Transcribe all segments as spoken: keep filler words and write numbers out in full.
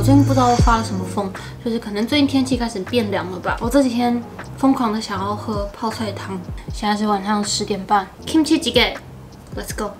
最近不知道发了什么疯，就是可能最近天气开始变凉了吧。我这几天疯狂的想要喝泡菜汤。现在是晚上十点半 ，kimchi jjigae，let's go。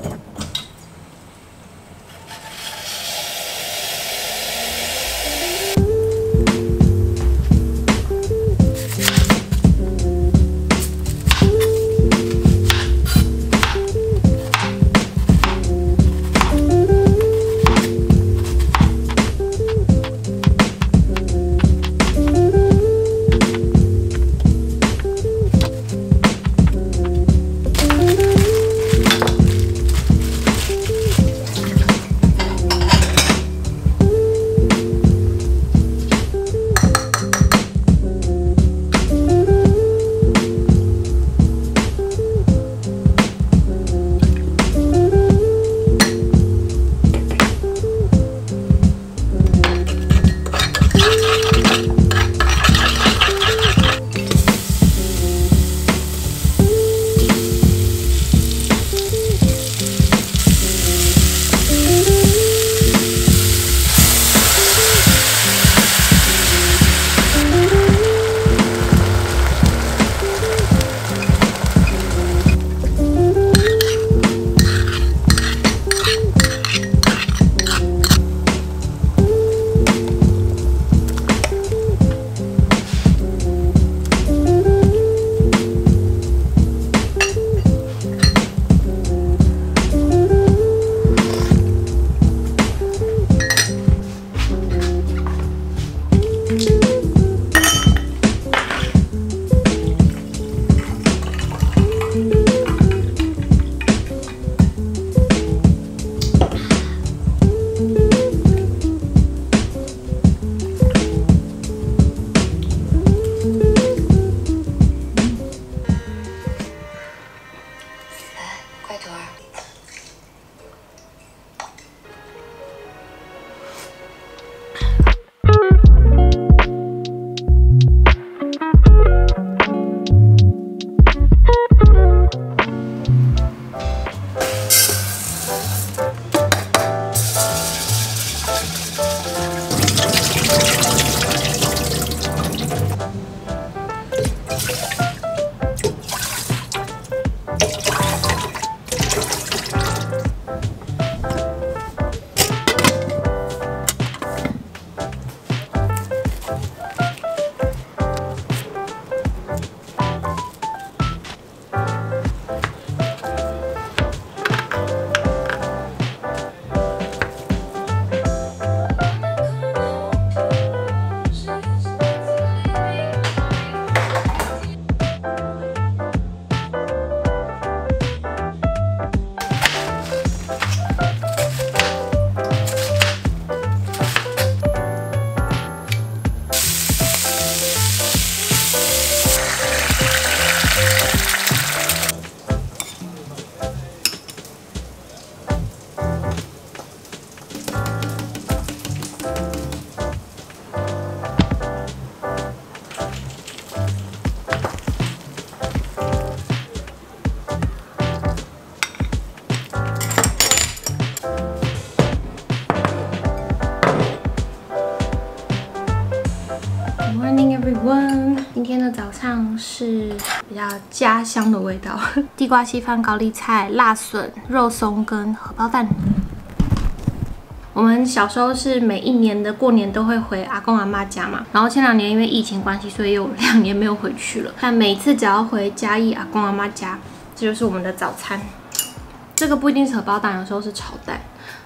今天的早上是比较家乡的味道，地瓜稀饭、高丽菜、辣笋、肉松跟荷包蛋。我们小时候是每一年的过年都会回阿公阿妈家嘛，然后前两年因为疫情关系，所以有两年没有回去了。但每次只要回嘉义阿公阿妈家，这就是我们的早餐。这个不一定是荷包蛋，有时候是炒蛋。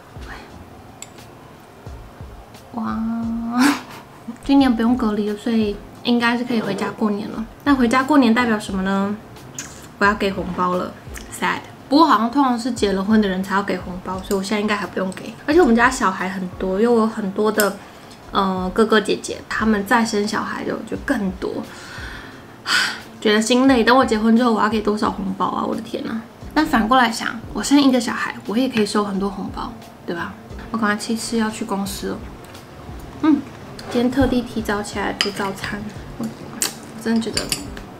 哇，今年不用隔离了，所以应该是可以回家过年了。那回家过年代表什么呢？我要给红包了 ，sad。不过好像通常是结了婚的人才要给红包，所以我现在应该还不用给。而且我们家小孩很多，因为我有很多的呃哥哥姐姐，他们再生小孩就就更多，觉得心累。等我结婚之后，我要给多少红包啊？我的天哪！但反过来想，我生一个小孩，我也可以收很多红包，对吧？我赶快去吃，要去公司了。嗯，今天特地提早起来煮早餐，我真的觉得。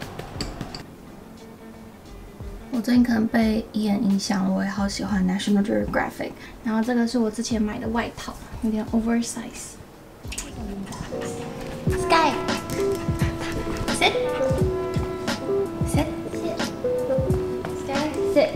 我最近可能被一眼影响，我也好喜欢 National Geographic。然后这个是我之前买的外套，有点 oversize。 Sky, sit, sit, Sky, sit.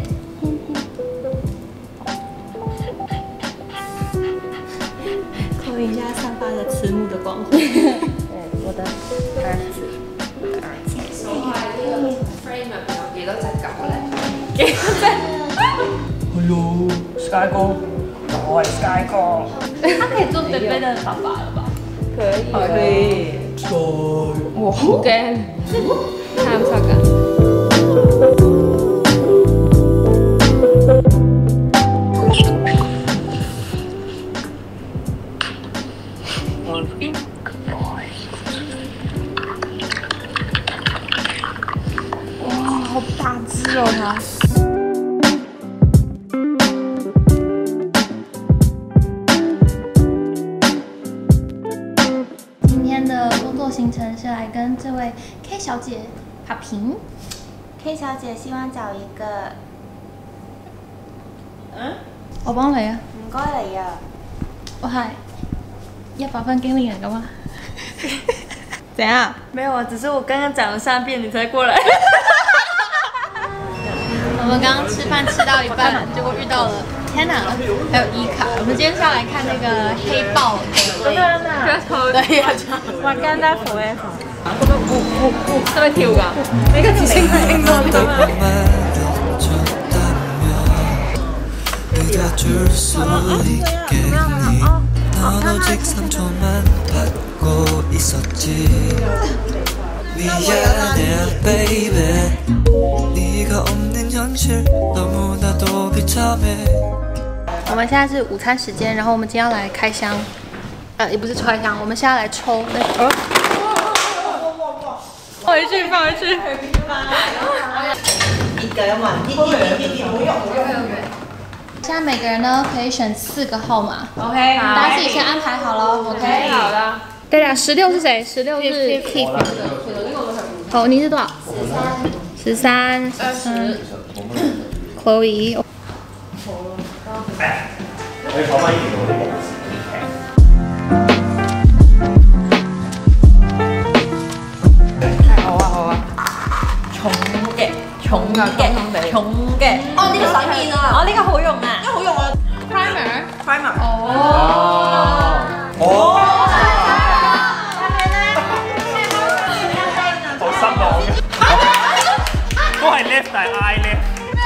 口影下散发着慈母的光辉。对，我的儿子，儿子。數下呢個 frame 入邊有幾多隻狗咧？幾多隻 ？Hello，Sky 哥，我係 Sky 哥。 他可以做贝贝的爸爸了吧？ 可以。可以。 我好驚，貪塞㗎。哇，好大只哦它。 行程是来跟这位 K 小姐拍屏。 K 小姐希望找一個，嗯， 我幫你啊。 唔該你啊。 我係一百分經理人噶嘛？怎樣？ 沒有啊，只是我剛剛講了三遍，你才過來。 我們剛剛吃飯吃到一半，結果遇到了 Tana 還有伊卡。我們今天是要來看那個黑豹的。 真的真的。對呀，我剛才 forever。會唔會會會會會跳㗎？你個自信勁到咁啊！ 我们现在是午餐时间，然后我们今天要来开箱，呃，也不是开箱，我们现在来抽那个。放回去，放回去。一个要满，一点一点，不用不用不用。现在每个人呢可以选四个号码 ，OK， 大家自己先安排好了 ，OK。好的。对了，十六是谁？十六是 Keith。好，你是多少？十三。十三。二十。Chloe。哎，可以跑慢一点，我好啊好啊，重嘅重嘅重嘅， 哦呢個洗面啊， 哦呢個好用啊， 呢個好用啊 ，primer，primer， 哦， 哦，好失望嘅，都係 left 但係 I left。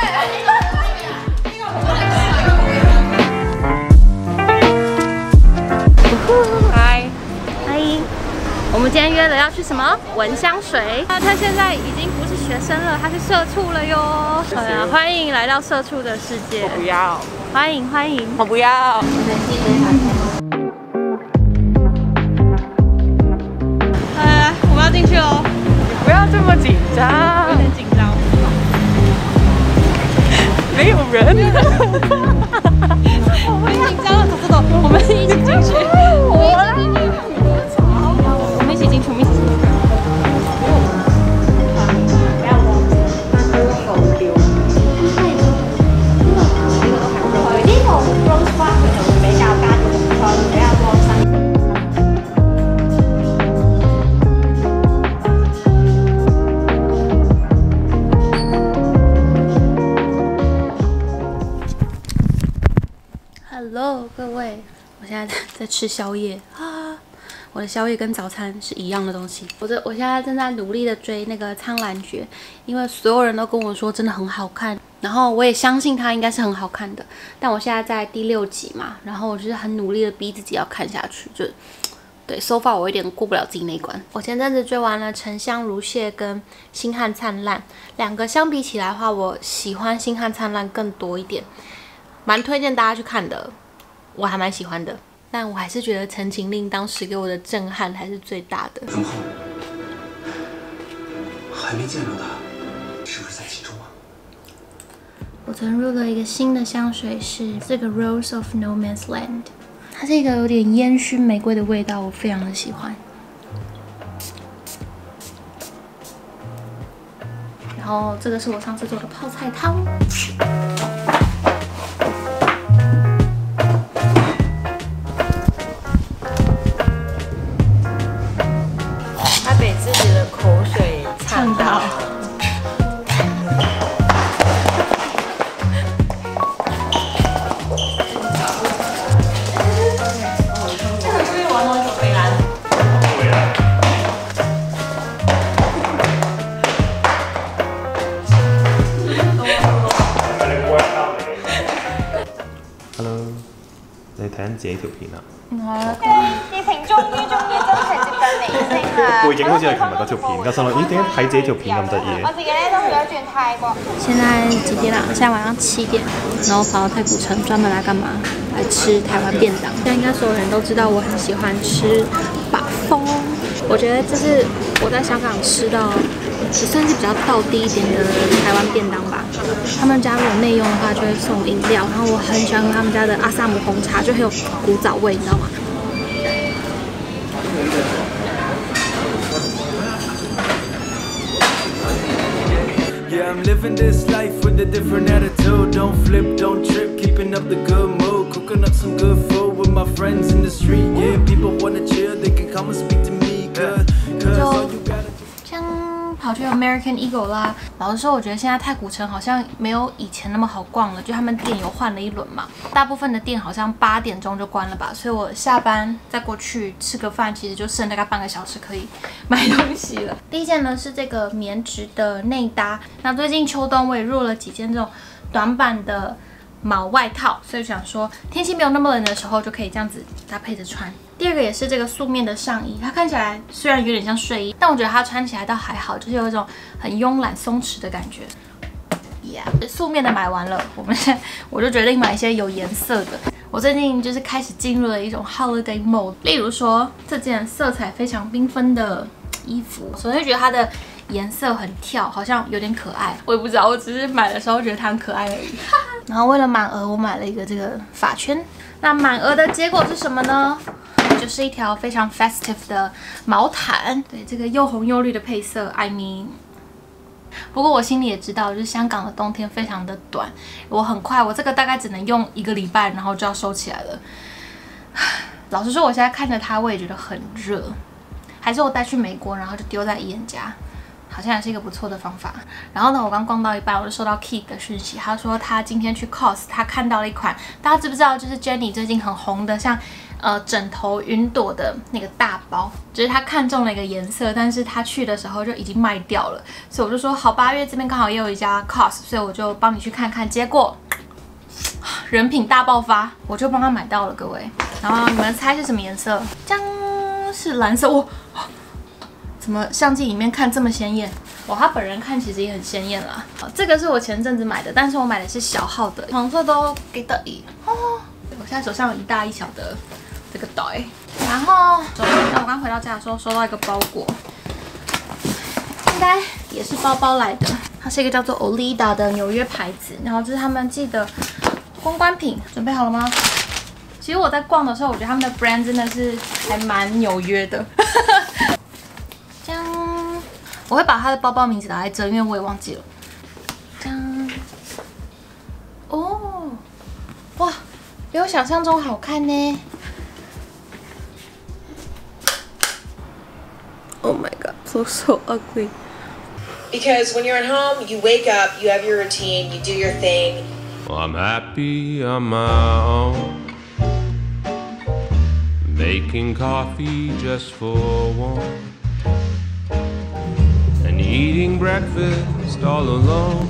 嗨，嗨，我们今天约了要去什么？闻香水。那他现在已经不是学生了，他是社畜了哟。好呀，欢迎来到社畜的世界。 我不要， 欢迎欢迎， 我不要。 来，我们要进去喽。 你不要这么紧张， 有点紧张。 没有人。 我们紧张了，走走走，我们一起进去。我来。我们一起进去，我们一起进去。Hello， 各位，我现在在吃宵夜啊！我的宵夜跟早餐是一样的东西。我这我现在正在努力的追那个《苍兰诀》，因为所有人都跟我说真的很好看，然后我也相信它应该是很好看的。但我现在在第六集嘛，然后我就是很努力的逼自己要看下去，就对 ，so far 我有点过不了自己那一关。我前阵子追完了《沉香如屑》跟《星汉灿烂》，两个相比起来的话，我喜欢《星汉灿烂》更多一点，蛮推荐大家去看的。我还蛮喜欢的，但我还是觉得《陈情令》当时给我的震撼还是最大的。 荣后，还没见着他，是不是在其中啊？ 我曾入了一个新的香水，是这个 Rose of No Man's Land， 它是一个有点烟熏玫瑰的味道，我非常的喜欢。然后这个是我上次做的泡菜汤。 被自己的口水呛到。 Hello， 你睇緊自己條片啊？ OK， 熱情終於終於真係接近尾聲啦。 背景好似係琴日嗰條片，加上落，咦點解睇自己條片咁得意？ 我自己咧都去咗轉泰國。 现在几点了？现在晚上七点，然后跑到太古城专门来干嘛？来吃台湾便当。现在应该所有人都知道我很喜欢吃把风，我觉得这是我在香港吃到也算是比较道地一点的台湾便当吧。他们家如果内用的话就会送饮料，然后我很喜欢喝他们家的阿萨姆红茶，就很有古早味，你知道吗？ Yeah, I'm living this life with a different attitude. Don't flip, don't trip, keeping up the good mood. Cooking up some good food with my friends in the street. Yeah, people wanna chill, they can come and speak to me. Cause, cause all you gotta do. 跑去 American Eagle 啦。老实说，我觉得现在太古城好像没有以前那么好逛了，就他们店有换了一轮嘛。大部分的店好像八点钟就关了吧，所以我下班再过去吃个饭，其实就剩大概半个小时可以买东西了。第一件呢是这个棉质的内搭，那最近秋冬我也入了几件这种短版的毛外套，所以想说天气没有那么冷的时候就可以这样子搭配着穿。 第二个也是这个素面的上衣，它看起来虽然有点像睡衣，但我觉得它穿起来倒还好，就是有一种很慵懒松弛的感觉。Yeah， 素面的买完了，我们现在我就决定买一些有颜色的。我最近就是开始进入了一种 holiday mode， 例如说这件色彩非常缤纷的衣服，首先觉得它的颜色很跳，好像有点可爱。我也不知道，我只是买的时候觉得它很可爱而已。然后为了满额，我买了一个这个发圈。那满额的结果是什么呢？ 就是一条非常 festive 的毛毯，对这个又红又绿的配色 ，I mean， 不过我心里也知道，就是香港的冬天非常的短，我很快，我这个大概只能用一个礼拜，然后就要收起来了。老实说，我现在看着它，我也觉得很热，还是我带去美国，然后就丢在伊恩家。 好像也是一个不错的方法。然后呢，我刚逛到一半，我就收到 Keith 的讯息，他说他今天去 cos， 他看到了一款，大家知不知道？就是 Jenny 最近很红的，像呃枕头云朵的那个大包，就是他看中了一个颜色，但是他去的时候就已经卖掉了，所以我就说好吧，因为这边刚好也有一家 cos， 所以我就帮你去看看。结果人品大爆发，我就帮他买到了，各位。然后你们猜是什么颜色？将是蓝色，哇！ 怎么相机里面看这么鲜艳？哇，他本人看其实也很鲜艳啦。这个是我前阵子买的，但是我买的是小号的，黄色都给的一哦。我现在手上有一大一小的这个袋，然后，那我刚回到家的时候收到一个包裹，应该也是包包来的，它是一个叫做 Olida 的纽约牌子，然后这是他们寄的公关品，准备好了吗？其实我在逛的时候，我觉得他们的 brand 真的是还蛮纽约的。我会把他的包包名字打在这，因为我也忘记了。这样，哦，哇，比我想象中好看呢。Oh my god, so so ugly. Because when you're at home, you wake up, you have your routine, you do your thing. Well, I'm happy on my own, making coffee just for one. Eating breakfast all alone.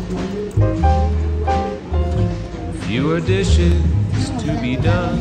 Fewer dishes to be done.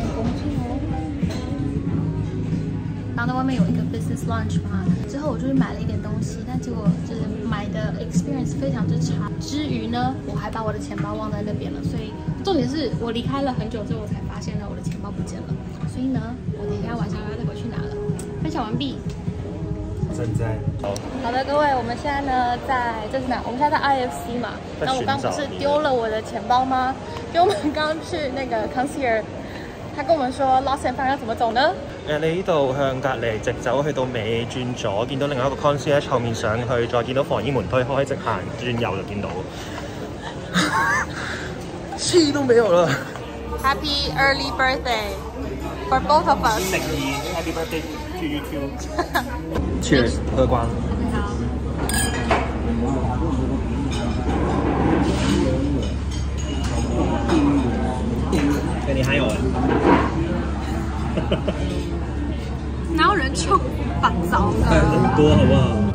然后在外面有一个 business lunch 嘛，之后我就去买了一点东西，但结果就是买的 experience 非常之差。之余呢，我还把我的钱包忘在那边了，所以重点是我离开了很久之后，我才发现了我的钱包不见了。所以呢，我等一下晚上要再回去拿了。分享完毕。 正在好好的，各位，我们现在呢在这是哪？我们现在在 I F C 嘛。那我刚不是丢了我的钱包嗎？因為我們剛去那個 concierge， 他跟我們說 lost and found 要怎麼走呢？ 誒，你呢度向隔離直走，去到尾轉左，見到另外一個 concierge 後面上去，再見到防煙門推開，直行轉右就見到。黐都沒有了。 Happy early birthday for both of us. Happy birthday to you too. Cheers，喝光。 还有哎。 哪有人臭？很糟的。 很多好不好？